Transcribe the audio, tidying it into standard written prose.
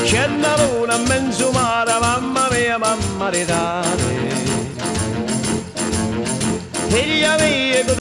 c'è una luna in mezzo mare, mamma mia, mamma ridare. Figlia mia